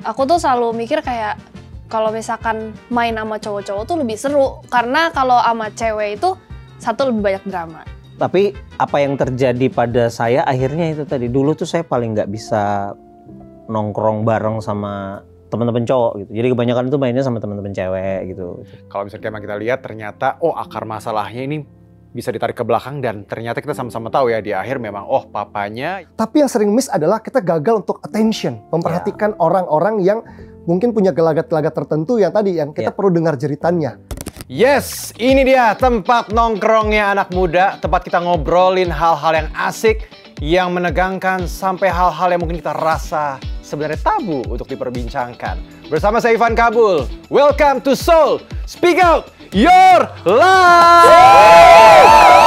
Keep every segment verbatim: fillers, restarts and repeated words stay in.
aku tuh selalu mikir kayak kalau misalkan main sama cowok-cowok tuh lebih seru. Karena kalau sama cewek itu satu lebih banyak drama. Tapi apa yang terjadi pada saya akhirnya itu tadi. Dulu tuh saya paling nggak bisa nongkrong bareng sama teman-teman cowok gitu. Jadi kebanyakan tuh mainnya sama teman-teman cewek gitu. Kalau misalnya kita lihat ternyata oh akar masalahnya ini bisa ditarik ke belakang dan ternyata kita sama-sama tahu ya di akhir memang oh papanya. Tapi yang sering miss adalah kita gagal untuk attention, memperhatikan orang-orang yang mungkin punya gelagat-gelagat tertentu yang tadi yang kita Yeah. perlu dengar jeritannya. Yes, ini dia tempat nongkrongnya anak muda, tempat kita ngobrolin hal-hal yang asik, yang menegangkan sampai hal-hal yang mungkin kita rasa sebenarnya tabu untuk diperbincangkan. Bersama saya Ivan Kabul, welcome to Soul, Speak Out Your Life!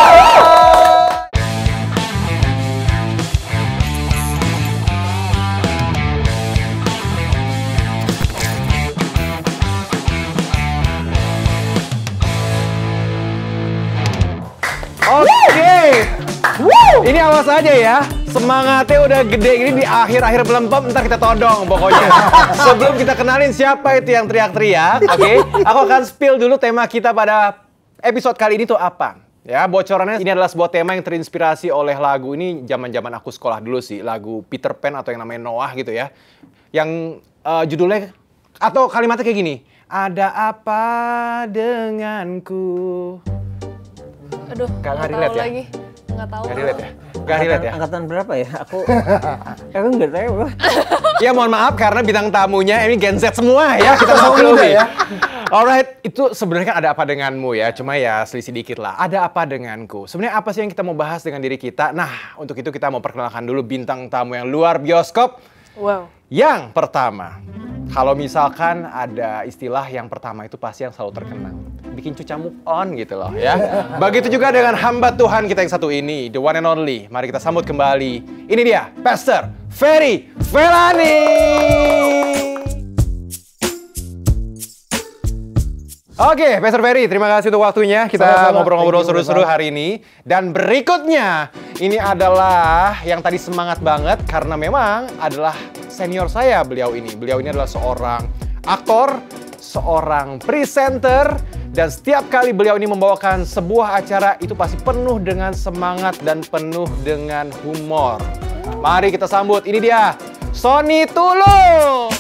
Oke, ini awas aja ya, semangatnya udah gede ini di akhir-akhir belempem, ntar kita todong pokoknya. Sebelum kita kenalin siapa itu yang teriak-teriak, oke, aku akan spill dulu tema kita pada episode kali ini tuh apa. Ya, bocorannya ini adalah sebuah tema yang terinspirasi oleh lagu ini zaman-zaman aku sekolah dulu sih, lagu Peter Pan atau yang namanya Noah gitu ya. Yang uh, judulnya atau kalimatnya kayak gini, ada apa denganku. Aduh, Nggak nggak relate tahu ya? lagi. Nggak tahu. Gak relate ya? Gak relate ya? Angkatan berapa ya? Aku aku nggak tahu. Ya mohon maaf karena bintang tamunya ini Gen Z semua ya, kita maklumi ya. Alright, itu sebenarnya kan ada apa denganmu ya, cuma ya selisih dikit lah. Ada apa denganku? Sebenarnya apa sih yang kita mau bahas dengan diri kita? Nah, untuk itu kita mau perkenalkan dulu bintang tamu yang luar bioskop. Wow. Yang pertama, kalau misalkan ada istilah yang pertama itu pasti yang selalu terkenang. Bikin cuca move on gitu loh ya. Begitu juga dengan hamba Tuhan kita yang satu ini, the one and only. Mari kita sambut kembali. Ini dia, Pastor Ferry Felani. Oke, Pastor Ferry, terima kasih untuk waktunya. Kita ngobrol-ngobrol seru-seru hari ini. Dan berikutnya, ini adalah yang tadi semangat banget karena memang adalah senior saya beliau ini. Beliau ini adalah seorang aktor, seorang presenter, dan setiap kali beliau ini membawakan sebuah acara itu pasti penuh dengan semangat dan penuh dengan humor. Mari kita sambut, ini dia, Sonny Tulung.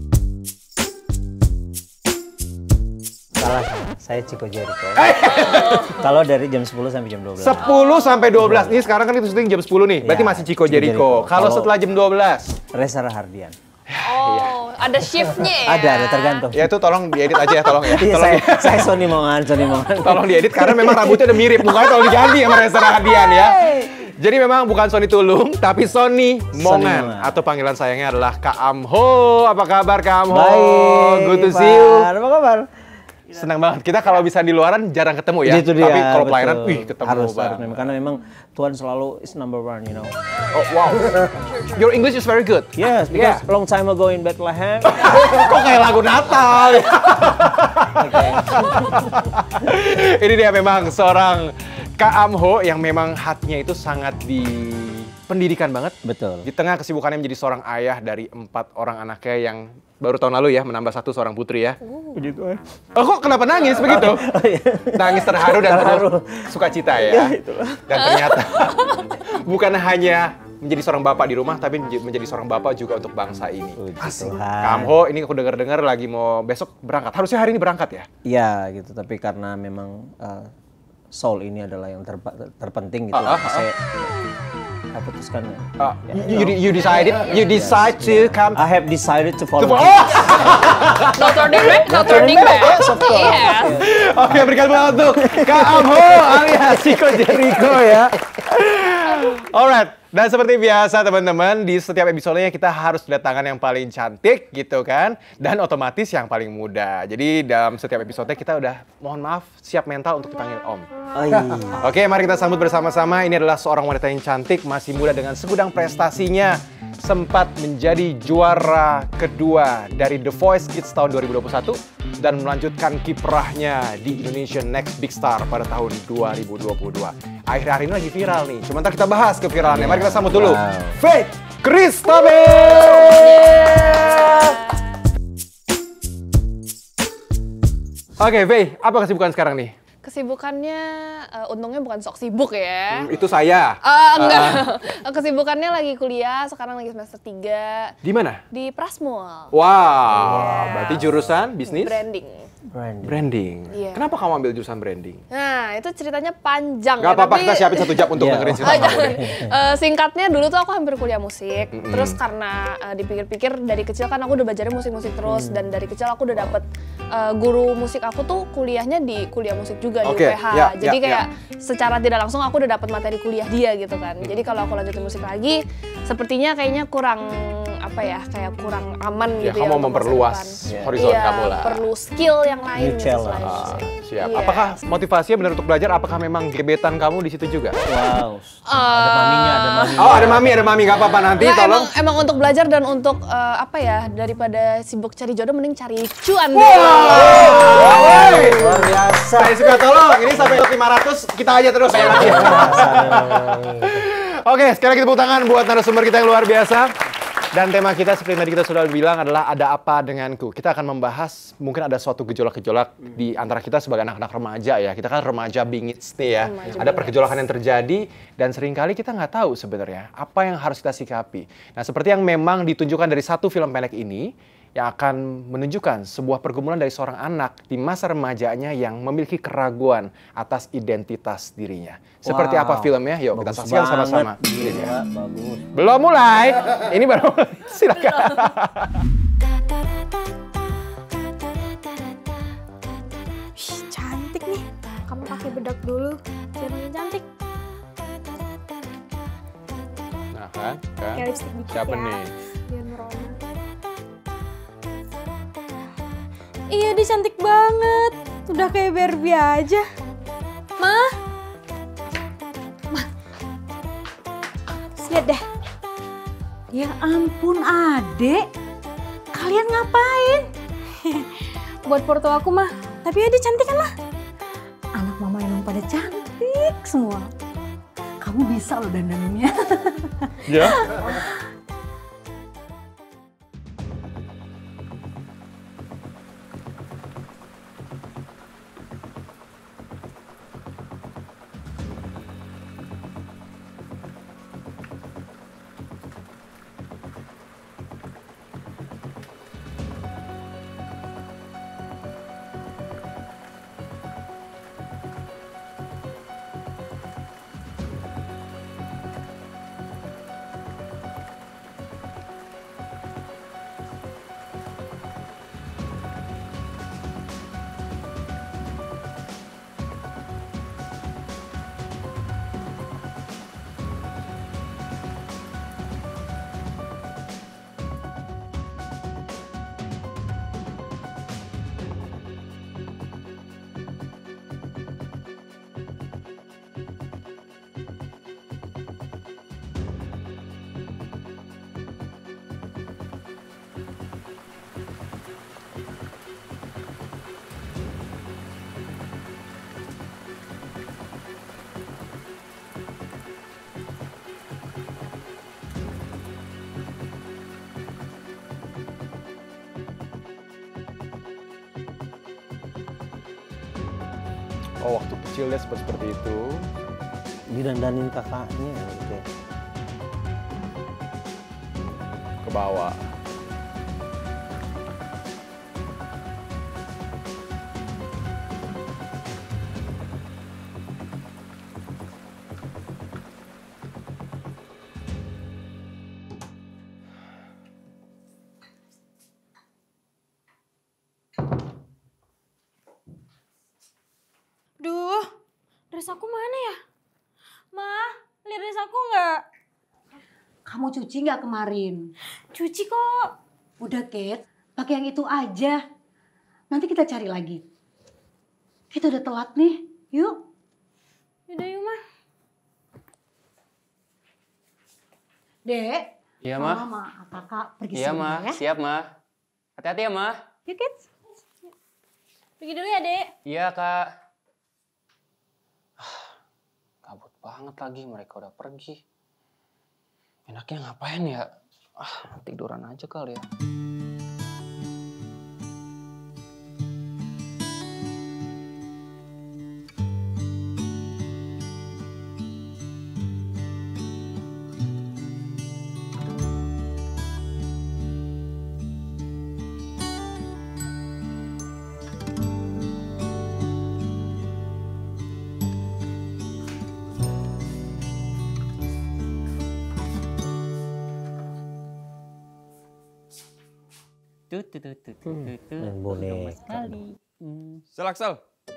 Salah, saya Chico Jericho. Kalau dari jam sepuluh sampai jam dua belas. sepuluh sampai dua belas. Ini sekarang kan itu syuting jam sepuluh nih. Berarti Ya, masih Chico Chico Jericho. Jericho. Kalau Kalau- setelah jam dua belas. Reza Rahardian. Oh, ada shiftnya ya? Ada, ada tergantung. Ya itu tolong diedit aja ya, tolong ya. Iya, Tolong, saya, di- saya Sony Mongan, Sony Mongan. tolong diedit karena memang rambutnya udah mirip. Mukanya tolong diganti sama Reza Rahadian ya. Jadi memang bukan Sonny Tulung, tapi Sonny Mongan. Mongan. Atau panggilan sayangnya adalah Kak Amho. Apa kabar Kak Amho? Baik, Good to see you. Pak. Apa kabar? Senang banget. Kita kalau bisa di luaran jarang ketemu ya. Itu dia, Tapi kalau betul. pelayanan, wih ketemu harus, Bang. harus memang. Karena memang Tuhan selalu is number one, you know. Oh, wow. Your English is very good. Yes, because long time ago in Bethlehem. Kok kayak lagu Natal? Ini dia memang seorang Kak Amho yang memang hatinya itu sangat di pendidikan banget. Betul. Di tengah kesibukannya menjadi seorang ayah dari empat orang anaknya yang baru tahun lalu ya menambah satu seorang putri ya. Begitu ya. Oh kok kenapa nangis begitu? Nangis terharu dan penuh sukacita ya. Dan ternyata bukan hanya menjadi seorang bapak di rumah, tapi menjadi seorang bapak juga untuk bangsa ini. Puji Tuhan. Kak Amho, ini aku dengar-dengar lagi mau besok berangkat. Harusnya hari ini berangkat ya? Iya gitu, tapi karena memang uh, soul ini adalah yang terpa- terpenting gitu. Ah, ah, ah. Saya, saya putuskan. Uh, you, you, you decided, you decide to come. I have decided to follow. Oh! No turning back, no turning back. Yes. Oke, berikan untuk Kak Amho alias Chico Jericho ya. Alright, dan seperti biasa teman-teman, di setiap episodenya kita harus kedatangan yang paling cantik gitu kan, dan otomatis yang paling muda. Jadi dalam setiap episode kita udah, mohon maaf, siap mental untuk dipanggil Om. Oh, iya. Oke, mari kita sambut bersama-sama. Ini adalah seorang wanita yang cantik, masih muda dengan segudang prestasinya. Sempat menjadi juara kedua dari The Voice Kids tahun dua ribu dua puluh satu dan melanjutkan kiprahnya di Indonesian Next Big Star pada tahun dua ribu dua puluh dua. Akhir-akhir ini lagi viral nih. Cuma ntar kita bahas keviralannya. Mari kita sambut dulu Wow. Faith Christabel. Oke, Faye, apa kesibukan sekarang nih? Kesibukannya, uh, untungnya bukan sok sibuk ya. Hmm, itu saya. Uh, enggak, uh. Kesibukannya lagi kuliah, sekarang lagi semester tiga. Di mana? Di Prasmul. Wow, yeah. Berarti jurusan bisnis? Branding. Branding. Branding. Yeah. Kenapa kamu ambil jurusan branding? Nah, itu ceritanya panjang. Gak ya, apa-apa, tapi... kita siapin satu jam untuk yeah. dengerin cerita Oh, kamu nih. uh, singkatnya dulu tuh aku hampir kuliah musik. Mm-hmm. Terus karena uh, dipikir-pikir dari kecil kan aku udah belajarnya musik-musik terus. Mm. Dan dari kecil aku udah dapet uh, guru musik aku tuh kuliahnya di kuliah musik juga okay. di U P H. Yeah, Jadi yeah, kayak yeah. secara tidak langsung aku udah dapet materi kuliah dia gitu kan. Mm. Jadi kalau aku lanjutin musik lagi, sepertinya kayaknya kurang apa ya, kayak kurang aman ya, gitu ya. Kamu memperluas yeah. horizon iya, kamu lah. Perlu skill yang lain. New gitu challenge. selain Ah, musik. siap. Iya. Apakah motivasinya benar untuk belajar? Apakah memang gebetan kamu di situ juga? Wow. Uh, ada maminya, ada maminya. Oh, ada mami, ada mami. Gak apa-apa nanti, Nggak, tolong. Emang, emang untuk belajar dan untuk uh, apa ya, daripada sibuk cari jodoh mending cari cuan deh. Wow. Luar biasa. Saya suka, tolong. Ini sampai lima ratus kita aja terus. Oke, sekali lagi tepuk tangan buat narasumber kita yang luar biasa. Dan tema kita seperti tadi kita sudah bilang adalah ada apa denganku. Kita akan membahas mungkin ada suatu gejolak-gejolak di antara kita sebagai anak-anak remaja ya. Kita kan remaja bingits nih ya. Remaja ada bingits. pergejolakan yang terjadi dan seringkali kita nggak tahu sebenarnya apa yang harus kita sikapi. Nah, seperti yang memang ditunjukkan dari satu film pendek ini yang akan menunjukkan sebuah pergumulan dari seorang anak di masa remajanya yang memiliki keraguan atas identitas dirinya. Seperti Wow. apa filmnya? Yuk kita Bagus saksikan sama-sama. banget. Ini dia. Gila, bagus. Belum mulai. Ini baru silakan. Shh, cantik nih. Kamu pakai bedak dulu. Biar makin cantik. Nah kan, kan. Pakai lipstick dikit Siapa ya. nih? Biar merona. Iya, dia cantik banget. Udah kayak Barbie aja. Ma? Ma? Lihat deh. Ya ampun adek, kalian ngapain? Buat foto aku, mah. Tapi ya dia cantik kan, mah? Anak mama emang pada cantik semua. Kamu bisa loh dandaninnya. Ya. Oh, waktu kecil dia seperti seperti itu. Didandanin kakaknya gitu. Ke bawah. Duh, dress aku mana ya? Ma, lihat dress aku nggak? Kamu cuci nggak kemarin? Cuci kok. Udah Kate, pakai yang itu aja. Nanti kita cari lagi. Kita udah telat nih, yuk. Yaudah yuk, Ma. Dek, Iya, Mama Mah. sama kakak pergi Iya, sebentar Mah. ya. Siap, Mah. Hati-hati ya, Mah. Yuk, kids. Pergi dulu ya, Dek. Iya, Kak. Ah, kabut banget lagi, mereka udah pergi. Enaknya ngapain ya? Ah, tiduran aja kali ya. Tut tut tut tut Hmm. tut, tut. Main boneka. Gemes sekali. Hmm. Sel, Axel.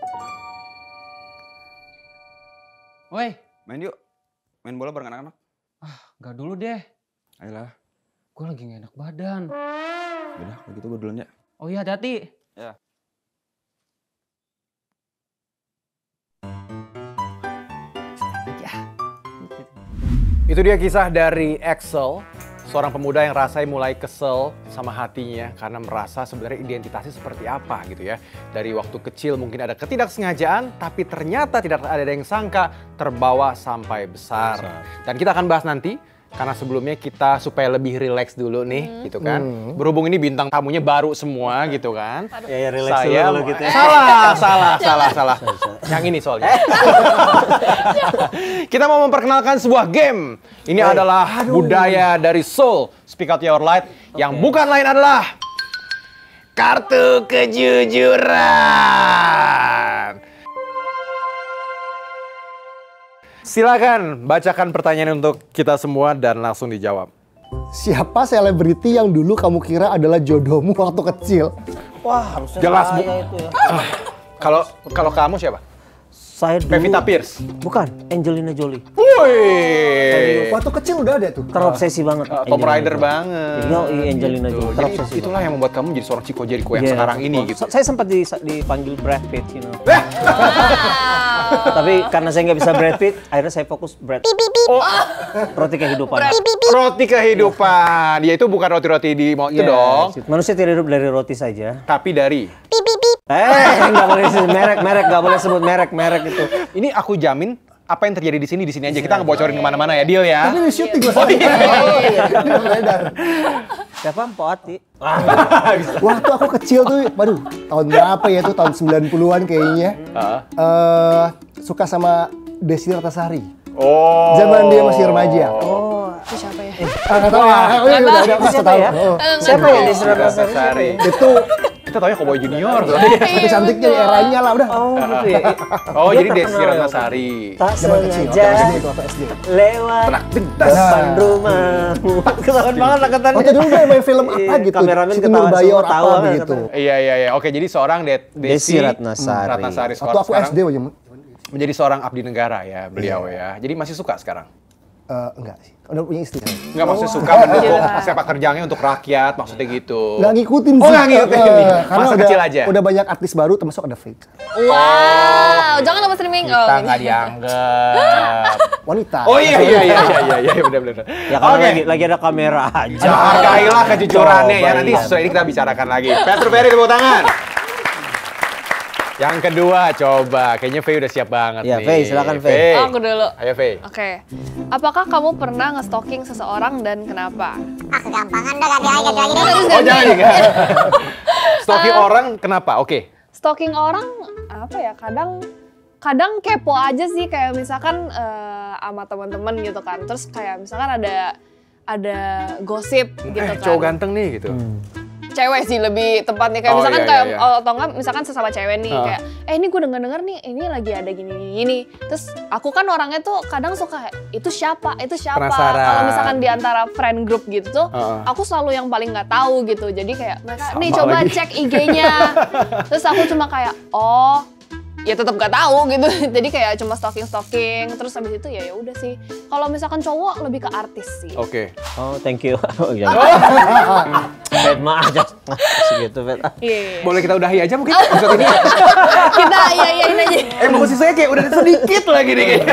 Woi, Main yuk. Main bola bareng anak-anak. gak dulu deh. Ayolah. Gue lagi gak enak badan. Yaudah, kalau gitu gue duluan ya. Oh iya, hati-hati. Ya. Itu dia kisah dari Axel, seorang pemuda yang rasanya mulai kesel sama hatinya karena merasa sebenarnya identitasnya seperti apa gitu ya. Dari waktu kecil mungkin ada ketidaksengajaan, tapi ternyata tidak ada yang sangka terbawa sampai besar. Dan kita akan bahas nanti, karena sebelumnya kita supaya lebih rileks dulu nih hmm. gitu kan. Hmm. Berhubung ini bintang tamunya baru semua gitu kan. Ya, ya rileks Saya dulu gitu ya. Salah, salah, salah, salah. Yang ini soalnya. Kita mau memperkenalkan sebuah game. Ini Woy. adalah Aduh. budaya dari Seoul, Speak Out Your Light, okay. yang bukan lain adalah kartu kejujuran. Silakan bacakan pertanyaan untuk kita semua dan langsung dijawab. Siapa selebriti yang dulu kamu kira adalah jodohmu waktu kecil? Wah, harusnya Jelas, Bu. saya itu ya. Kalau kalau kamu siapa? Saya dulu. Pevita Pierce. Bukan, Angelina Jolie. Woi. Waktu kecil udah ada tuh. Terobsesi banget. Uh, Tomb Raider banget. Iya, Angelina Gitu. Jolie. Jadi Terobsesi itulah yang membuat kamu jadi seorang Chico Jericho yang Yeah. sekarang ini gitu. Saya sempat di, dipanggil Brad Pitt, you know. Tapi karena saya nggak bisa Brad Pitt, akhirnya saya fokus Brad. Oh, Roti kehidupan. roti kehidupan. Dia itu bukan roti-roti di mau itu Yes. dong. Manusia tidak hidup dari roti saja. Tapi dari. Eh, nggak boleh sebut merek, merek nggak boleh sebut merek, merek itu. Ini aku jamin apa yang terjadi di sini di sini aja. Kita nggak bocorin kemana-mana ya, deal ya. Tapi di syuting gue Oh iya. Ini beredar. Siapa Mpok Ati? Waktu aku kecil tuh, waduh, tahun berapa ya tuh, tahun sembilan puluhan kayaknya. Uh. Eh, suka sama Desi Ratnasari. Oh. Zaman dia masih remaja. Oh, Itu siapa ya? Ah, nggak tahu ya. Oh, iya, udah, udah, siapa tahu. ya? Oh. Siapa ya Desi Ratnasari? Ratnasari. Itu Kita tahu ya Cowboy Junior. tapi cantiknya di eranya lah, udah. Oh, gitu ya. Oh, Dia jadi Desi terkenal ya. Ratnasari. Tak Zaman kecil, sengaja waktu S D itu, waktu S D. lewat depan rumahmu. Ketahuan banget angkatannya. Waktu dulu dia main film apa Iya, gitu, kameramen Siti ketawa Nurbayor semua, apa tawa kan begitu. angkatannya. Iya iya iya. Oke, jadi seorang De- Desi, Desi Ratnasari. Ratnasari Waktu aku sekarang S D aja. menjadi seorang abdi negara ya beliau ya. Jadi masih suka sekarang? Eh, enggak sih, udah punya istri kan. Nggak maksudnya suka mendukung sepak terjangnya untuk rakyat, maksudnya gitu. Nggak ngikutin sih. Oh, nggak ngikutin. Eh, karena Masa udah, kecil aja? udah banyak artis baru termasuk ada fake. Wow, jangan lupa streaming. Kita Oh, nggak ini. dianggap. Wanita. Oh iya iya iya iya iya benar benar. Ya kalau lagi lagi ada kamera aja. Hargailah kejujurannya ya. Coba, Nanti iya. sesuai ini kita bicarakan lagi. Peter Ferry tepuk tangan. Yang kedua, coba. Kayaknya Faye udah siap banget Ya, nih. Faye, silakan, Faye. Oh, aku dulu. Ayo, Faye. Oke. Apakah kamu pernah nge-stalking seseorang dan kenapa? Ah, kegampangan dah, ganti lagi, ganti lagi deh. Oh, jangan juga. Stalking orang kenapa? Oke. Stalking orang apa ya? Kadang kadang kepo aja sih, kayak misalkan eh, sama teman-teman gitu kan. Terus kayak misalkan ada ada gosip gitu Eh, kan. cowok ganteng nih gitu. Cewek sih lebih tepatnya, kayak Oh, misalkan iya, kayak iya, iya. oh, atau enggak misalkan sesama cewek nih Uh. kayak eh ini gue denger-denger nih ini lagi ada gini gini gini. Terus aku kan orangnya tuh kadang suka itu siapa? Itu siapa? Penasaran. Kalau misalkan di antara friend group gitu tuh Uh. aku selalu yang paling nggak tahu gitu. Jadi kayak mereka Sama nih coba lagi. cek I G-nya. Terus aku cuma kayak oh ya tetap gak tahu gitu. Jadi kayak cuma stalking stalking. Terus habis itu ya ya udah sih. Kalau misalkan cowok lebih ke artis sih. Oke. Oh, thank you. Oh, jangan. Fed mah aja. Segitu, Fed. Iya. Boleh kita udahi aja mungkin episode ini? Kita iya iyain aja. Emosi saya kayak udah sedikit lagi nih kayaknya.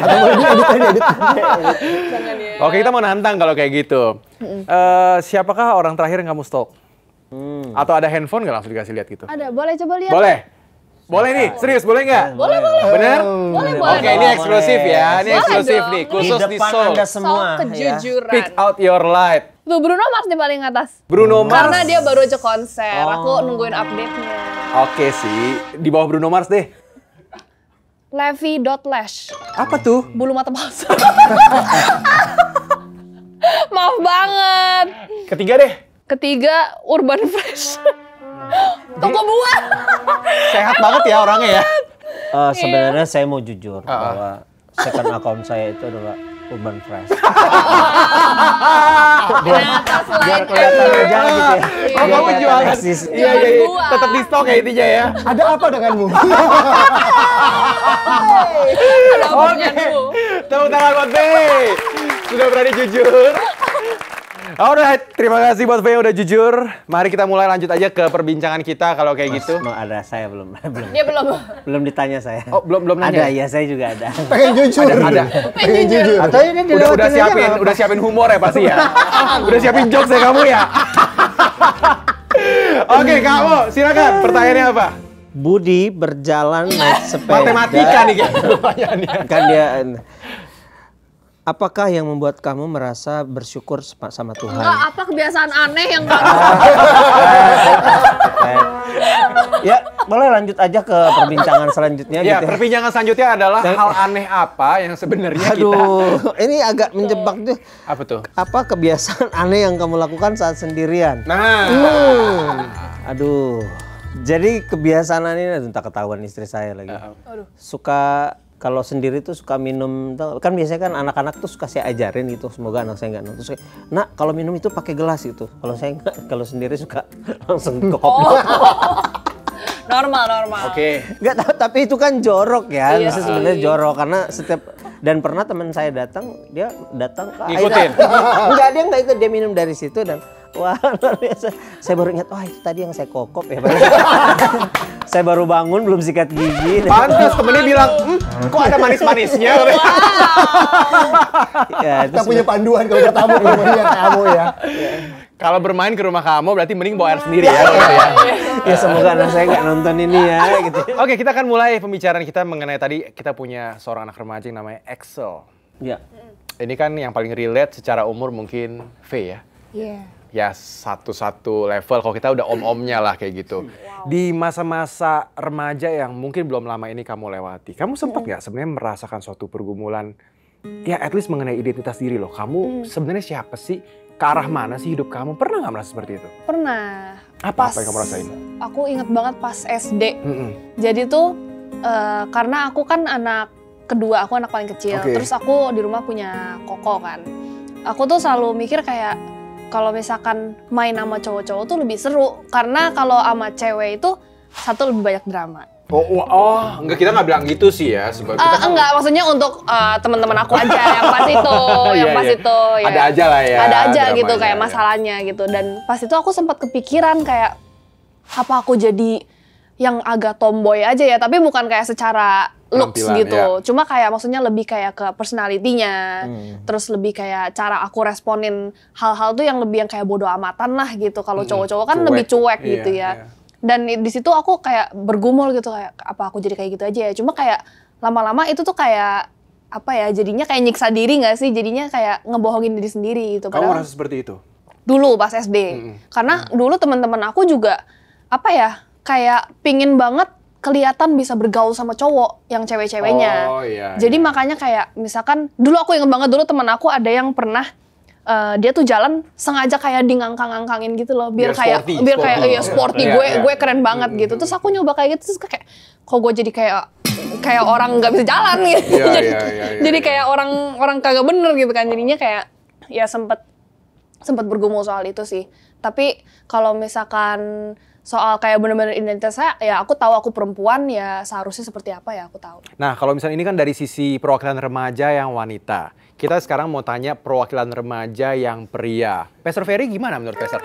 Jangan ya. Oke, kita mau nantang kalau kayak gitu. Eh, siapakah orang terakhir yang kamu stalk? Hmm. Atau ada handphone nggak langsung dikasih lihat gitu? Ada, boleh coba lihat. Boleh? Boleh nih, serius boleh nggak? Boleh, boleh. Bener? Boleh, boleh. Oke, ini eksklusif ya, ini Boleh eksklusif dong. nih, Di khusus di depan Seoul. Anda semua Soal ya. kejujuran. Pick out your light. Tuh Bruno Mars di paling atas. Bruno Mars. Karena dia baru aja konser, Oh. aku nungguin update-nya. Oke sih, di bawah Bruno Mars deh. Levi.lash, Apa tuh? bulu mata palsu. Maaf banget. Ketiga deh. Ketiga, Urban Fresh. Toko buah. Sehat banget ya orangnya ya. Eh, sebenarnya saya mau jujur Ah. bahwa second account saya itu adalah Urban Fresh. biar, biar kelihatan aja gitu ya. Oh, kamu jualan. Iya, iya, iya. Tetap di stok ya intinya ya. Ada apa denganmu? Oke. Tepuk tangan buat Faye. Sudah berani jujur. Alright, terima kasih buat Faye udah jujur. Mari kita mulai lanjut aja ke perbincangan kita kalau kayak gitu. Mau ada saya belum belum. Dia belum. Belum ditanya saya. Oh, belum belum nanya. Ada, ya saya juga ada. Pengen jujur. Ada. ada. Pengen jujur. Atau ini Udah udah siapin, udah siapin humor ya pasti ya. Udah siapin jokes ya kamu ya. Oke, kamu silakan. Pertanyaannya apa? Budi berjalan naik sepeda. Matematika nih kayaknya pertanyaannya. Kan dia apakah yang membuat kamu merasa bersyukur sama Tuhan? Enggak, apa kebiasaan aneh yang kamu Ya, boleh lanjut aja ke perbincangan selanjutnya Ya, gitu. perbincangan selanjutnya adalah hal aneh apa yang sebenarnya kita. Aduh, ini agak menjebak tuh. Apa tuh? Apa kebiasaan aneh yang kamu lakukan saat sendirian? Nah. Hmm. Aduh. Jadi kebiasaan aneh entah ketahuan istri saya lagi. Aduh. Suka kalau sendiri tuh suka minum, kan biasanya kan anak-anak tuh suka saya ajarin gitu, semoga anak saya nggak nonton. Terus, nak kalau minum itu pakai gelas gitu. Kalau saya nggak, kalau sendiri suka langsung ke kopi. Oh. Normal, normal. Oke. Okay. Nggak, tapi itu kan jorok ya, iya. Maksudnya sebenarnya jorok karena setiap dan pernah teman saya datang, dia datang ke ngikutin. Enggak, dia nggak ikut, dia minum dari situ dan wah luar biasa. Saya baru ingat, wah itu tadi yang saya kokop ya. Saya baru bangun belum sikat gigi. Pantas temennya bilang, hm, kok ada manis-manisnya? Wow. Ya, Kita punya panduan kalau bertamu ke rumahnya kamu ya. Kalau bermain ke rumah kamu berarti mending bawa air sendiri ya. ya. Ya semoga anak saya nggak nonton ini ya. Gitu. Oke, kita akan mulai pembicaraan kita mengenai tadi kita punya seorang anak remaja yang namanya Axel. Ya. Ini kan yang paling relate secara umur mungkin V ya. Iya. Yeah. Ya satu-satu level kalau kita udah om-omnya lah kayak gitu. Wow. Di masa-masa remaja yang mungkin belum lama ini kamu lewati, kamu sempat nggak sebenarnya merasakan suatu pergumulan, ya at least mengenai identitas diri loh. Kamu hmm. sebenarnya siapa sih? Ke arah mana sih hidup kamu? Pernah nggak merasa seperti itu? Pernah. Apa, pas, apa yang kamu rasain? Aku inget banget pas S D. Mm-mm. Jadi tuh uh, karena aku kan anak kedua, aku anak paling kecil. Okay. Terus aku di rumah punya koko kan. Aku tuh selalu mikir kayak kalau misalkan main sama cowok-cowok tuh lebih seru. Karena kalau sama cewek itu satu lebih banyak drama. Oh, oh, oh, enggak, kita nggak bilang gitu sih ya. Sebab kita uh, kan... Enggak, maksudnya untuk uh, teman-teman aku aja yang pas itu, yang Iya, pas iya. itu. Ya. Ada aja lah ya. Ada aja gitu dramanya, kayak ya. masalahnya gitu. Dan pas itu aku sempat kepikiran kayak apa aku jadi yang agak tomboy aja ya, tapi bukan kayak secara looks Penampilan, gitu. ya. Cuma kayak maksudnya lebih kayak ke personality-nya. Hmm. Terus lebih kayak cara aku responin hal-hal tuh yang lebih yang kayak bodo amatan lah gitu. Kalau cowok-cowok kan Cuek. lebih cuek Iya, gitu ya. iya. Dan di situ aku kayak bergumul gitu kayak apa aku jadi kayak gitu aja ya. Cuma kayak lama-lama itu tuh kayak apa ya, jadinya kayak nyiksa diri nggak sih? Jadinya kayak ngebohongin diri sendiri gitu. Kamu Padahal merasa seperti itu? dulu pas S D. Mm-mm. Karena dulu teman-teman aku juga apa ya, kayak pingin banget kelihatan bisa bergaul sama cowok yang cewek-ceweknya. Oh iya. Jadi iya. makanya kayak misalkan dulu aku inget banget dulu teman aku ada yang pernah Uh, dia tuh jalan sengaja kayak di ngangkang-ngangkangin gitu loh biar, Biar kayak sporty, biar sporty. kayak iya sporty Iya, gue iya. gue keren banget gitu. Terus aku nyoba kayak gitu terus kayak kok gue jadi kayak kayak orang nggak bisa jalan gitu. Iya, jadi iya, iya, iya, jadi iya. kayak orang orang kagak bener gitu kan. Jadinya kayak ya sempet sempet bergumul soal itu sih. Tapi kalau misalkan soal kayak bener-bener identitas saya, ya aku tahu aku perempuan ya seharusnya seperti apa ya aku tahu. Nah, kalau misalnya ini kan dari sisi perwakilan remaja yang wanita. Kita sekarang mau tanya perwakilan remaja yang pria. Pastor Ferry gimana menurut Pastor?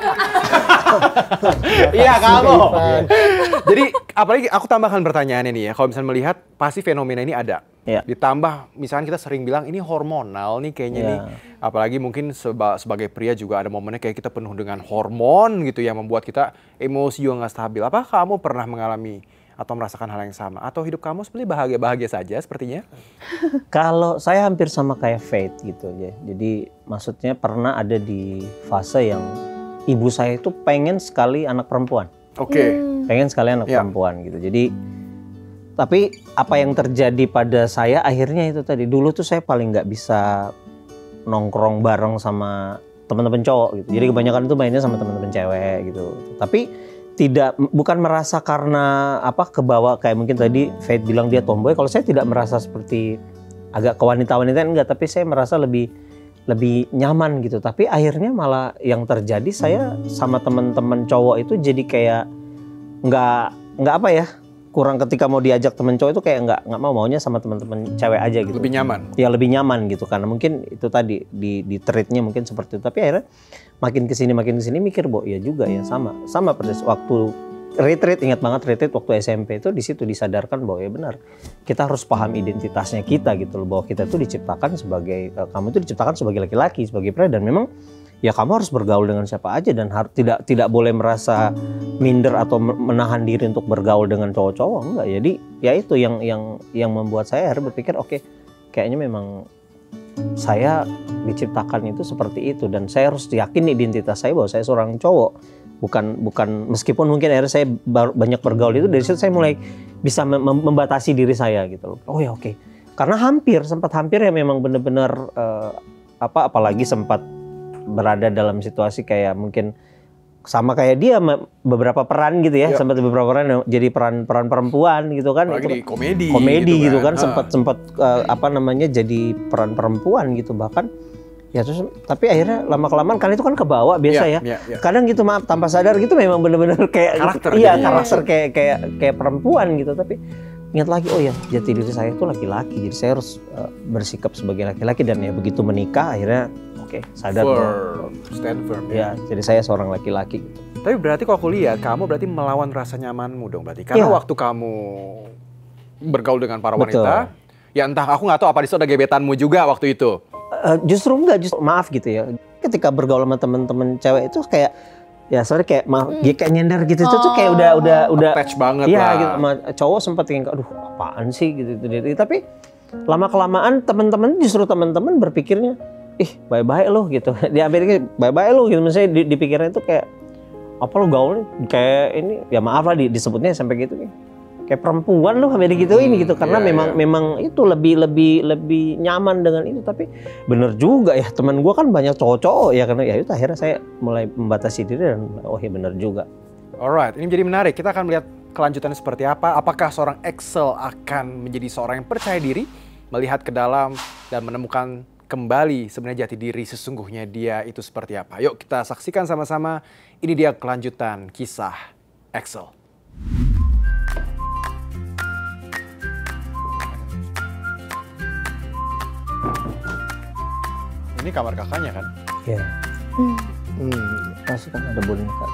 Iya, kamu. Jadi, apalagi aku tambahkan pertanyaan ini ya. Kalau misalnya melihat, pasti fenomena ini ada. Iya. Ditambah, misalnya kita sering bilang ini hormonal nih kayaknya Iya. nih. Apalagi mungkin seba sebagai pria juga ada momennya kayak kita penuh dengan hormon gitu yang membuat kita emosi juga nggak stabil. Apakah kamu pernah mengalami atau merasakan hal yang sama? Atau hidup kamu seperti bahagia-bahagia saja sepertinya? Kalau saya hampir sama kayak Faith gitu aja. Jadi maksudnya pernah ada di fase yang ibu saya itu pengen sekali anak perempuan. Oke. Okay. Pengen sekali anak Ya. perempuan gitu. Jadi tapi apa yang terjadi pada saya akhirnya itu tadi. Dulu tuh saya paling nggak bisa nongkrong bareng sama teman-teman cowok gitu. Jadi kebanyakan itu mainnya sama teman-teman cewek gitu. Tapi tidak, bukan merasa karena apa kebawa kayak mungkin tadi Faith bilang dia tomboy. Kalau saya tidak merasa seperti agak kewanita-wanitaan enggak, tapi saya merasa lebih lebih nyaman gitu. Tapi akhirnya malah yang terjadi saya sama teman-teman cowok itu jadi kayak nggak nggak apa ya, kurang ketika mau diajak temen cowok itu kayak nggak nggak mau, maunya sama teman-teman cewek aja gitu. Lebih nyaman. Ya lebih nyaman gitu, karena mungkin itu tadi di di treatnya mungkin seperti itu. Tapi akhirnya makin kesini makin kesini mikir, bahwa ya juga ya sama sama persis waktu retreat, ingat banget retreat waktu S M P itu, di situ disadarkan bahwa ya benar kita harus paham identitasnya kita gitu loh, bahwa kita itu diciptakan sebagai uh, kamu itu diciptakan sebagai laki-laki, sebagai pria, dan memang ya kamu harus bergaul dengan siapa aja dan harus tidak tidak boleh merasa minder atau menahan diri untuk bergaul dengan cowok-cowok, enggak. Jadi ya itu yang yang yang membuat saya akhirnya berpikir oke, okay, kayaknya memang saya diciptakan itu seperti itu, dan saya harus yakin identitas saya bahwa saya seorang cowok. Bukan bukan meskipun mungkin akhirnya saya baru, banyak bergaul itu, dari situ saya mulai bisa mem membatasi diri saya gitu loh. Oh ya oke. Okay. Karena hampir sempat hampir ya memang benar-benar uh, apa apalagi sempat berada dalam situasi kayak mungkin sama kayak dia beberapa peran gitu ya, ya. Sempat beberapa peran jadi peran-peran perempuan gitu kan. Apalagi itu di komedi. Komedi gitu kan, kan. sempat sempat uh, apa namanya jadi peran perempuan gitu bahkan. Ya terus, tapi akhirnya lama-kelamaan kan itu kan kebawa biasa ya, ya, ya, ya. Kadang gitu maaf tanpa sadar gitu memang bener-bener kayak karakter, gitu, iya ya. karakter kayak kayak kayak perempuan gitu. Tapi ingat lagi, oh ya jati diri saya itu laki-laki, jadi saya harus uh, bersikap sebagai laki-laki. Dan ya begitu menikah akhirnya oke okay, sadar firm, stand firm ya. Ya jadi saya seorang laki-laki gitu. Tapi berarti kalau aku lihat kamu berarti melawan rasa nyamanmu dong berarti, karena ya. Waktu kamu bergaul dengan para wanita, betul. Ya entah aku nggak tahu apa di situ ada gebetanmu juga waktu itu. Uh, justru enggak, justru maaf gitu ya. Ketika bergaul sama teman-teman cewek itu kayak ya sorry kayak maaf, hmm. kayak nyender gitu itu oh. tuh kayak udah udah udah attach banget ya, lah. Gitu, sama cowok sempat yang aduh apaan sih gitu gitu. Tapi lama kelamaan teman-teman justru teman-teman berpikirnya ih bye-bye lo gitu. Di Amerika bye-bye lo gitu, misalnya di, dipikirnya itu kayak apa lo gaul kayak ini ya maaf lah di, disebutnya sampai gitu kayak kayak perempuan loh sampai digituin hmm, gitu karena yeah, memang yeah. memang itu lebih lebih lebih nyaman dengan itu. Tapi bener juga ya, teman gue kan banyak cowok-cowok ya, karena ya itu akhirnya saya mulai membatasi diri dan oh ya bener juga. Alright, ini menjadi menarik. Kita akan melihat kelanjutannya seperti apa. Apakah seorang Excel akan menjadi seorang yang percaya diri, melihat ke dalam dan menemukan kembali sebenarnya jati diri sesungguhnya dia itu seperti apa. Yuk kita saksikan sama-sama. Ini dia kelanjutan kisah Excel. Ini kamar kakaknya kan? Iya. Hmm. Hmm, pasti kan ada boneka.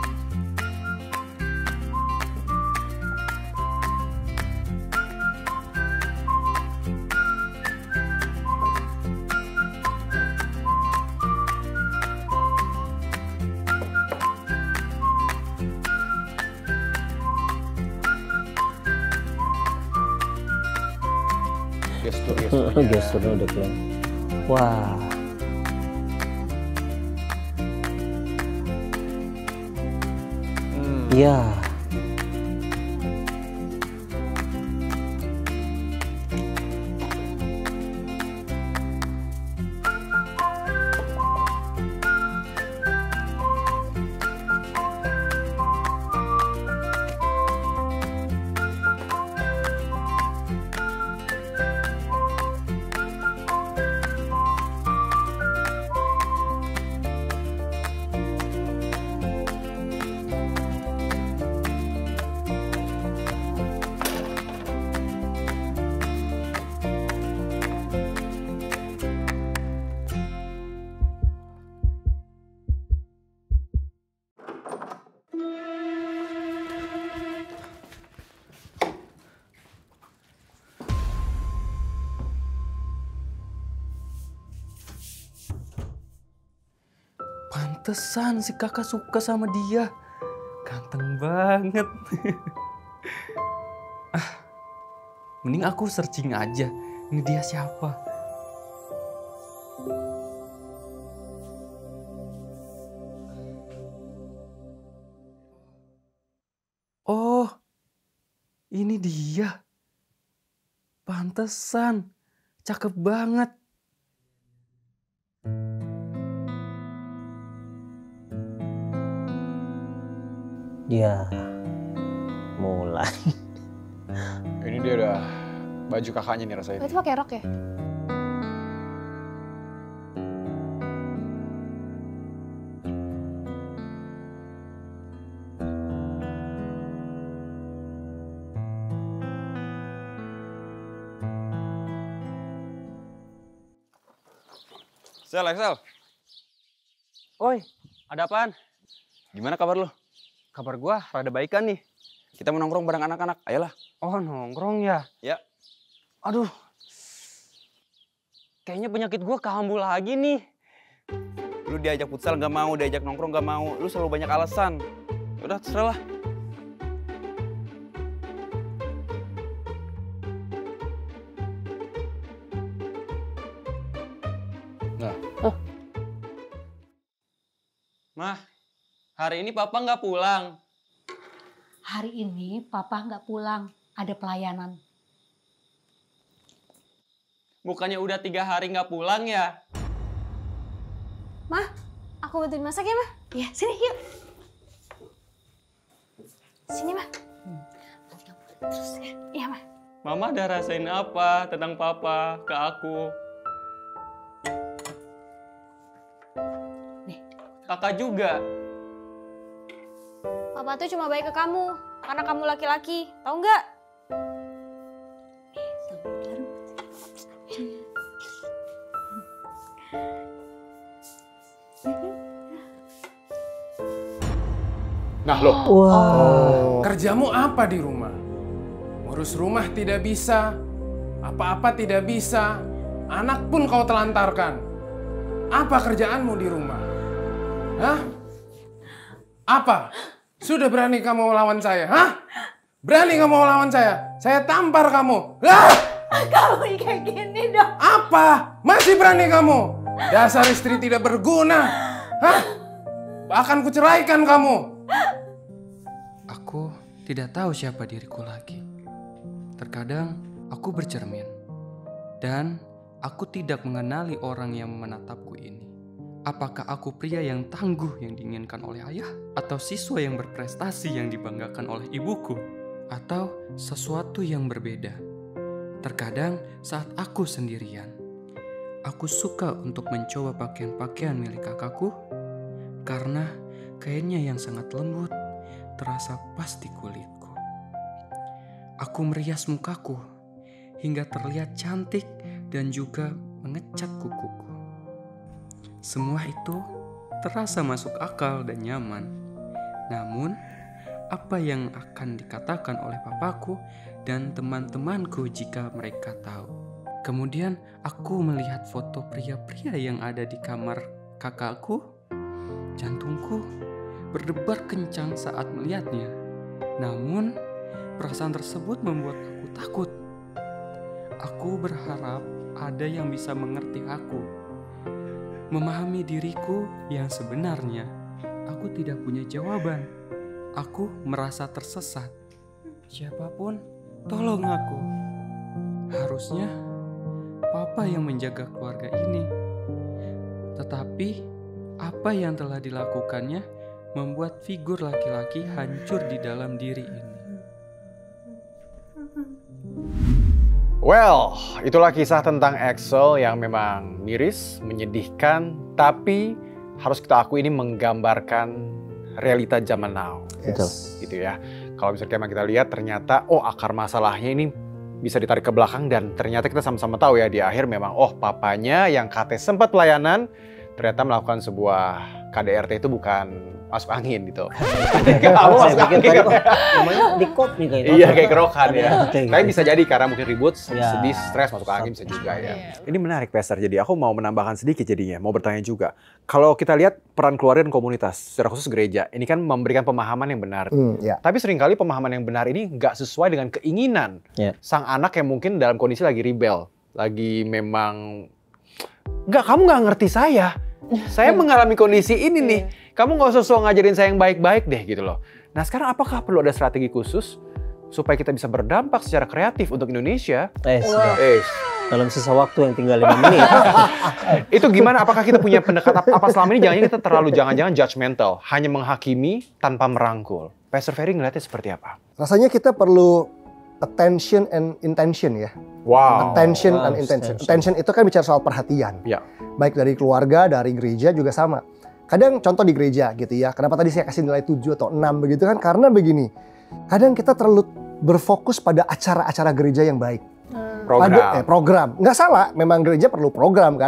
Gestur-gesturnya. Gesturnya udah kelihatan. Wah. Iya. Pantesan si kakak suka sama dia. Ganteng banget. ah, mending aku searching aja. Ini dia siapa? Oh, ini dia. Pantesan. Cakep banget. Ya, mulai. Ini dia udah baju kakaknya nih rasanya. Oh, itu pakai rok ya? Excel, Excel. Oi, ada apaan? Gimana kabar lu? Kabar gua rada baikan nih. Kita mau nongkrong bareng anak-anak, ayolah. Oh, nongkrong ya? Ya. Aduh. Kayaknya penyakit gua kambuh lagi nih. Lu diajak futsal nggak mau, diajak nongkrong nggak mau. Lu selalu banyak alasan. Udah, terserah lah. Nah. Oh. Mah, hari ini papa nggak pulang. Hari ini papa nggak pulang, ada pelayanan. Bukannya udah tiga hari nggak pulang ya? Mah, aku bantuin masak ya, Mah? Ya, sini yuk. Sini, Mah. Terus ya. Iya, Mah. Mama udah rasain apa tentang papa ke aku? Nih. Kakak juga. Papa tuh cuma baik ke kamu, karena kamu laki-laki. Tahu nggak? Nah loh. Wow. Kerjamu apa di rumah? Ngurus rumah tidak bisa, apa-apa tidak bisa, anak pun kau telantarkan. Apa kerjaanmu di rumah? Hah? Apa? Sudah berani kamu melawan saya? Hah? Berani kamu melawan saya? Saya tampar kamu. Ah! Kamu kayak gini dong. Apa? Masih berani kamu? Dasar istri tidak berguna. Hah? Akan kuceraikan kamu. Aku tidak tahu siapa diriku lagi. Terkadang aku bercermin, dan aku tidak mengenali orang yang menatapku ini. Apakah aku pria yang tangguh yang diinginkan oleh ayah, atau siswa yang berprestasi yang dibanggakan oleh ibuku, atau sesuatu yang berbeda? Terkadang saat aku sendirian, aku suka untuk mencoba pakaian-pakaian milik kakakku, karena kainnya yang sangat lembut terasa pas di kulitku. Aku merias mukaku hingga terlihat cantik dan juga mengecat kukuku. Semua itu terasa masuk akal dan nyaman. Namun, apa yang akan dikatakan oleh papaku dan teman-temanku jika mereka tahu? Kemudian aku melihat foto pria-pria yang ada di kamar kakakku. Jantungku berdebar kencang saat melihatnya. Namun, perasaan tersebut membuat aku takut. Aku berharap ada yang bisa mengerti aku, memahami diriku yang sebenarnya. Aku tidak punya jawaban. Aku merasa tersesat. Siapapun, tolong aku. Harusnya papa yang menjaga keluarga ini. Tetapi apa yang telah dilakukannya membuat figur laki-laki hancur di dalam diri ini. Well, itulah kisah tentang Excel yang memang miris, menyedihkan, tapi harus kita akui ini menggambarkan realita zaman now. Yes. Gitu ya. Kalau misalnya kita lihat ternyata, oh akar masalahnya ini bisa ditarik ke belakang dan ternyata kita sama-sama tahu ya di akhir memang, oh papanya yang katanya sempat pelayanan, ternyata melakukan sebuah K D R T itu bukan masuk angin gitu. Kamu masuk angin. Namanya dikot nih kayaknya. Iya kayak kerokan ya. Oke, Tapi bisa jadi karena mungkin ribut, Ya. sedih, stres, masuk angin bisa juga ya. Ini menarik Pester, jadi aku mau menambahkan sedikit jadinya, mau bertanya juga. Kalau kita lihat peran keluarga dan komunitas, secara khusus gereja, ini kan memberikan pemahaman yang benar. Hmm, ya. Tapi seringkali pemahaman yang benar ini nggak sesuai dengan keinginan Ya. sang anak yang mungkin dalam kondisi lagi rebel, lagi memang nggak, kamu nggak ngerti saya. Saya mengalami kondisi ini nih. Kamu nggak usah sok ngajarin saya yang baik-baik deh gitu loh. Nah sekarang apakah perlu ada strategi khusus supaya kita bisa berdampak secara kreatif untuk Indonesia? Eh, sudah. Eh, Dalam sisa waktu yang tinggal lima menit. itu gimana? Apakah kita punya pendekatan apa selama ini? Jangan kita terlalu jangan-jangan judgmental, hanya menghakimi tanpa merangkul. Pastor Ferry ngeliatnya seperti apa? Rasanya kita perlu attention and intention ya. Wow. Attention Wow, and intention. attention. Attention itu kan bicara soal perhatian. Ya. Baik dari keluarga, dari gereja juga sama. Kadang contoh di gereja gitu ya. Kenapa tadi saya kasih nilai tujuh atau enam begitu kan? Karena begini. Kadang kita terlalu berfokus pada acara-acara gereja yang baik. Program. Pada, eh, program. Nggak salah, memang gereja perlu program kan. Nah,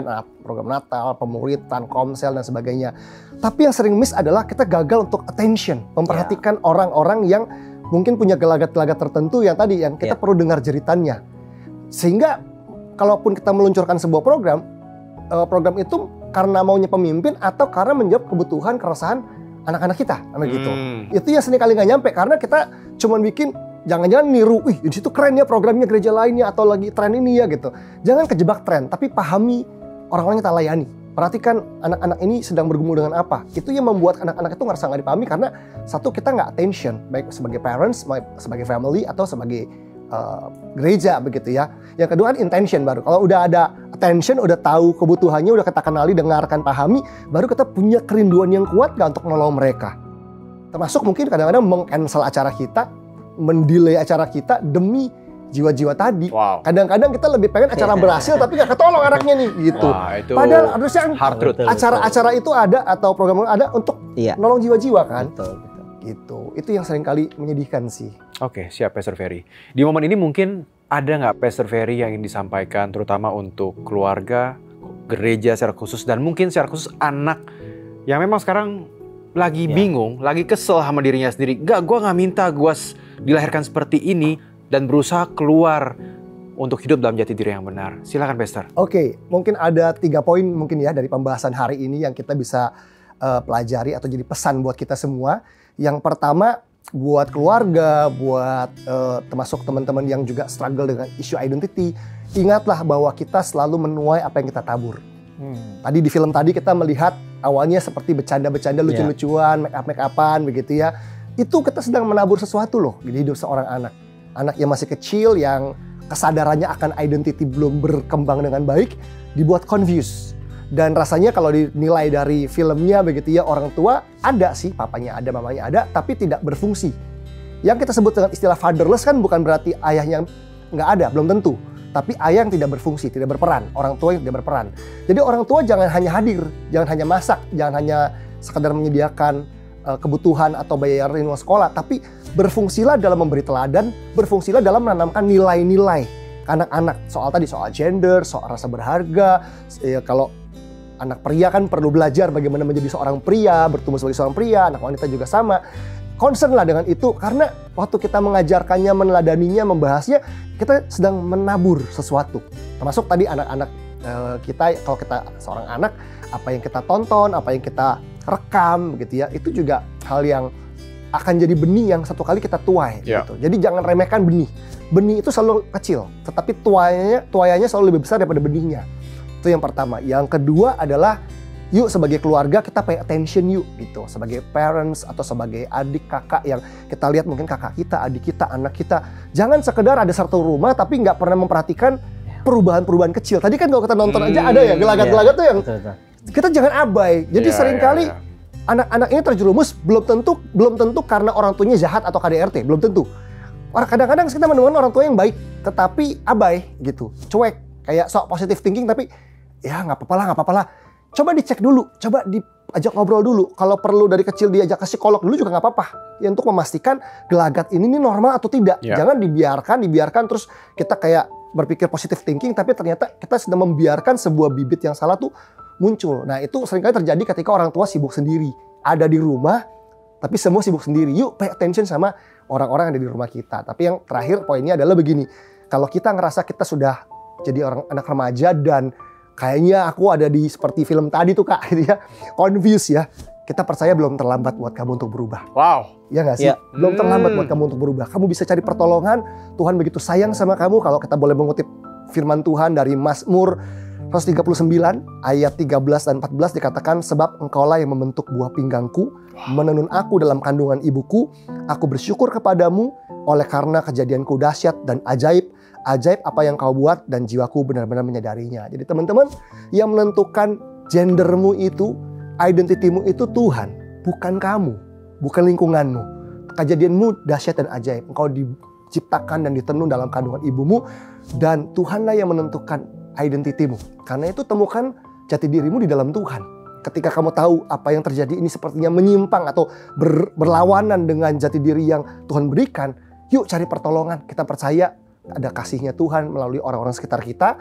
program Natal, pemuritan, komsel dan sebagainya. Tapi yang sering miss adalah kita gagal untuk attention, memperhatikan orang-orang yang mungkin punya gelagat-gelagat tertentu yang tadi yang kita yeah. perlu dengar jeritannya. Sehingga kalaupun kita meluncurkan sebuah program, program itu karena maunya pemimpin atau karena menjawab kebutuhan keresahan anak-anak kita, anak gitu. Hmm. Itu yang sering kali nggak nyampe karena kita cuman bikin jangan-jangan niru, wih di situ keren ya programnya gereja lainnya atau lagi tren ini ya gitu. Jangan kejebak tren, tapi pahami orang-orang yang kita layani. Perhatikan anak-anak ini sedang bergumul dengan apa. Itu yang membuat anak-anak itu ngerasa nggak dipahami karena satu kita nggak attention, baik sebagai parents, sebagai family atau sebagai uh, gereja begitu ya. Yang kedua kan intention baru. Kalau udah ada attention, udah tahu kebutuhannya, udah kita kenali, dengarkan, pahami, baru kita punya kerinduan yang kuat gak untuk menolong mereka. Termasuk mungkin kadang-kadang meng-cancel acara kita, mendelay acara kita demi jiwa-jiwa tadi. Wow. Kadang-kadang kita lebih pengen acara berhasil tapi gak ketolong anaknya nih gitu. Wah, itu padahal harusnya acara-acara itu ada atau program ada untuk iya. nolong jiwa-jiwa kan. Betul, betul. Gitu. Itu yang sering kali menyedihkan sih. Oke, siap Pastor Ferry. Di momen ini mungkin ada nggak Pastor Ferry yang ingin disampaikan terutama untuk keluarga, gereja secara khusus dan mungkin secara khusus anak yang memang sekarang lagi ya. bingung, lagi kesel sama dirinya sendiri. Gak, gue nggak minta gue dilahirkan seperti ini dan berusaha keluar untuk hidup dalam jati diri yang benar. Silakan Pastor. Oke, mungkin ada tiga poin mungkin ya dari pembahasan hari ini yang kita bisa uh, pelajari atau jadi pesan buat kita semua. Yang pertama, buat keluarga, buat uh, termasuk teman-teman yang juga struggle dengan isu identity, ingatlah bahwa kita selalu menuai apa yang kita tabur. Hmm. Tadi di film tadi kita melihat awalnya seperti bercanda-bercanda, lucu-lucuan, make up-make upan begitu ya. Itu kita sedang menabur sesuatu loh di hidup seorang anak. Anak yang masih kecil, yang kesadarannya akan identity belum berkembang dengan baik, dibuat confused. Dan rasanya kalau dinilai dari filmnya begitu ya, orang tua ada sih, papanya ada, mamanya ada, tapi tidak berfungsi. Yang kita sebut dengan istilah fatherless kan bukan berarti ayahnya nggak ada, belum tentu. Tapi ayah yang tidak berfungsi, tidak berperan, orang tua yang tidak berperan. Jadi orang tua jangan hanya hadir, jangan hanya masak, jangan hanya sekadar menyediakan uh, kebutuhan atau bayarin uang sekolah, tapi berfungsilah dalam memberi teladan, berfungsilah dalam menanamkan nilai-nilai anak-anak. Soal tadi, soal gender, soal rasa berharga, ya, kalau anak pria kan perlu belajar bagaimana menjadi seorang pria, bertumbuh sebagai seorang pria, anak wanita juga sama. Concern lah dengan itu, karena waktu kita mengajarkannya, meneladaninya, membahasnya, kita sedang menabur sesuatu. Termasuk tadi anak-anak e, kita, kalau kita seorang anak, apa yang kita tonton, apa yang kita rekam gitu ya, itu juga hal yang akan jadi benih yang satu kali kita tuai. Yeah. Gitu. Jadi jangan remehkan benih. Benih itu selalu kecil, tetapi tuainya, tuaiannya selalu lebih besar daripada benihnya. Itu yang pertama. Yang kedua adalah yuk sebagai keluarga kita pay attention yuk gitu. Sebagai parents atau sebagai adik kakak yang kita lihat mungkin kakak kita, adik kita, anak kita. Jangan sekedar ada satu rumah tapi nggak pernah memperhatikan perubahan-perubahan kecil. Tadi kan kalau kita nonton hmm, aja ada ya gelagat-gelagat yeah, tuh yang betul, betul. Kita jangan abai. Jadi yeah, seringkali yeah, yeah. anak-anak ini terjerumus belum tentu belum tentu karena orang tuanya jahat atau K D R T, belum tentu. Kadang-kadang kita menemukan orang tua yang baik tetapi abai gitu, cuek, kayak sok positive thinking tapi ya nggak apa-apa lah, nggak apa-apa lah. Coba dicek dulu, coba diajak ngobrol dulu. Kalau perlu dari kecil diajak ke psikolog dulu juga nggak apa-apa. Ya untuk memastikan gelagat ini nih normal atau tidak. Yeah. Jangan dibiarkan, dibiarkan terus kita kayak berpikir positive thinking, tapi ternyata kita sedang membiarkan sebuah bibit yang salah tuh muncul. Nah itu seringkali terjadi ketika orang tua sibuk sendiri. Ada di rumah, tapi semua sibuk sendiri. Yuk pay attention sama orang-orang yang ada di rumah kita. Tapi yang terakhir poinnya adalah begini. Kalau kita ngerasa kita sudah jadi orang anak remaja dan kayaknya aku ada di seperti film tadi tuh Kak, gitu ya, confused ya. Kita percaya belum terlambat buat kamu untuk berubah. Wow. Ya nggak sih? Yeah. Belum terlambat buat kamu untuk berubah. Kamu bisa cari pertolongan. Tuhan begitu sayang sama kamu. Kalau kita boleh mengutip firman Tuhan dari Mazmur seratus tiga puluh sembilan ayat tiga belas dan empat belas dikatakan, sebab engkaulah yang membentuk buah pinggangku, menenun aku dalam kandungan ibuku. Aku bersyukur kepadamu oleh karena kejadianku dahsyat dan ajaib. Ajaib apa yang kau buat dan jiwaku benar-benar menyadarinya. Jadi teman-teman, yang menentukan gendermu itu, identitimu itu Tuhan, bukan kamu, bukan lingkunganmu. Kejadianmu dahsyat dan ajaib. Engkau diciptakan dan ditenun dalam kandungan ibumu, dan Tuhanlah yang menentukan identitimu. Karena itu temukan jati dirimu di dalam Tuhan. Ketika kamu tahu apa yang terjadi ini sepertinya menyimpang atau ber, berlawanan dengan jati diri yang Tuhan berikan, yuk cari pertolongan. Kita percaya ada kasihnya Tuhan melalui orang-orang sekitar kita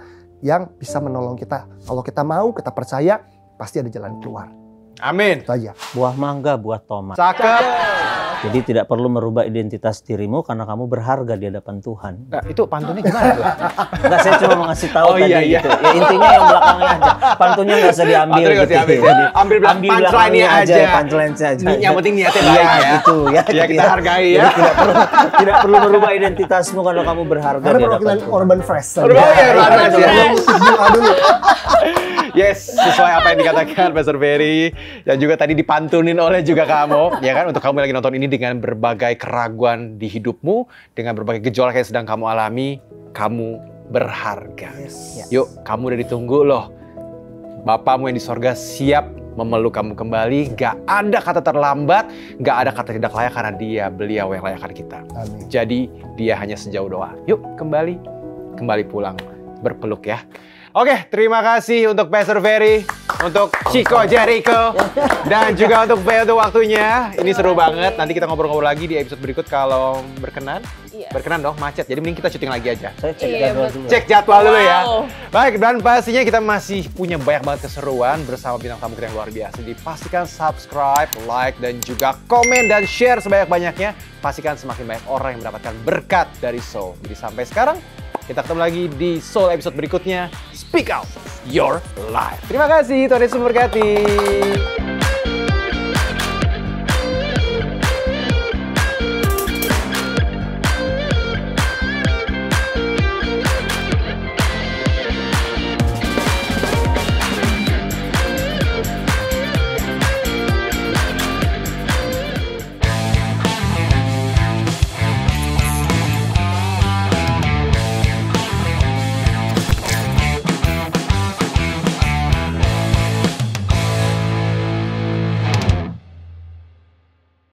yang bisa menolong kita. Kalau kita mau, kita percaya, pasti ada jalan keluar. Amin. Itu aja. Buah mangga, buah tomat. Cakep. Jadi tidak perlu merubah identitas dirimu karena kamu berharga di hadapan Tuhan. Nah, itu pantunnya gimana tuh? Enggak, saya cuma mengasih tahu Oh, tadi iya, iya. gitu. Ya intinya yang belakangnya aja. Pantunnya nggak usah diambil Pantunnya nggak gitu. usah diambil. Jadi, Ambil belak- punchline-nya aja. Punchline-nya aja. Yang penting niatnya Iya, baik ya. gitu ya. Ya, kita hargai ya. Jadi tidak perlu tidak perlu merubah identitasmu karena kamu berharga Karena di hadapan perwakilan Tuhan. Urban Fresh. Urban Fresh, Urban Fresh, ya. Doa dulu. Yes, sesuai apa yang dikatakan Pastor Ferry. Dan juga tadi dipantunin oleh juga kamu. Ya kan, untuk kamu yang lagi nonton ini dengan berbagai keraguan di hidupmu, dengan berbagai gejolak yang sedang kamu alami, kamu berharga. Yes. Yuk, kamu udah ditunggu loh. Bapakmu yang di sorga siap memeluk kamu kembali. Gak ada kata terlambat, gak ada kata tidak layak karena dia, beliau yang layakkan kita. Amin. Jadi dia hanya sejauh doa. Yuk kembali, kembali pulang berpeluk ya. Oke, terima kasih untuk Pastor Ferry, untuk Chico Jericho, dan juga untuk Bea untuk waktunya. Ini seru banget. Nanti kita ngobrol-ngobrol lagi di episode berikut kalau berkenan. Iya. Berkenan dong, macet. Jadi mending kita syuting lagi aja. Saya cek Iya, jadwal betul. dulu. Cek jadwal dulu ya. Wow. Baik, dan pastinya kita masih punya banyak banget keseruan bersama bintang tamu kita yang luar biasa. Jadi pastikan subscribe, like, dan juga komen dan share sebanyak-banyaknya. Pastikan semakin banyak orang yang mendapatkan berkat dari Soul. Jadi sampai sekarang, kita ketemu lagi di Soul episode berikutnya. Speak out your life. Terima kasih, Tuhan Yesus memberkati.